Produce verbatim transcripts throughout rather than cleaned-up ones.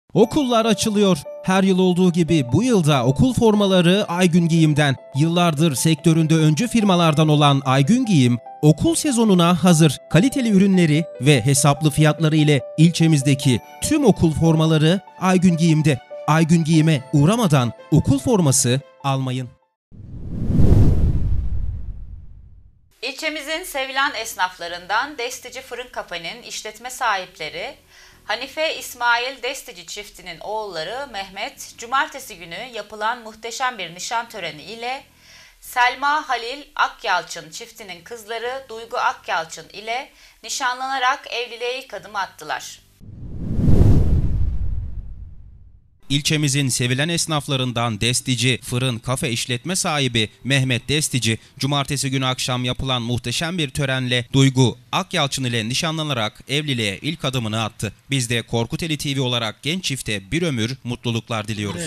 Okullar açılıyor. Her yıl olduğu gibi bu yılda okul formaları Aygün Giyim'den. Yıllardır sektöründe öncü firmalardan olan Aygün Giyim, okul sezonuna hazır kaliteli ürünleri ve hesaplı fiyatları ile ilçemizdeki tüm okul formaları Aygün Giyim'de. Aygün Giyim'e uğramadan okul forması almayın. İlçemizin sevilen esnaflarından Destici Fırın Kafe'nin işletme sahipleri Hanife İsmail Destici çiftinin oğulları Mehmet, cumartesi günü yapılan muhteşem bir nişan töreni ile Selma Halil Akyalçın çiftinin kızları Duygu Akyalçın ile nişanlanarak evliliğe ilk adım attılar. İlçemizin sevilen esnaflarından Destici Fırın Kafe işletme sahibi Mehmet Destici, cumartesi günü akşam yapılan muhteşem bir törenle Duygu Akyalçın ile nişanlanarak evliliğe ilk adımını attı. Biz de Korkuteli T V olarak genç çifte bir ömür mutluluklar diliyoruz.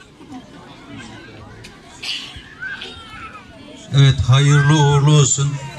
Evet, hayırlı uğurlu olsun.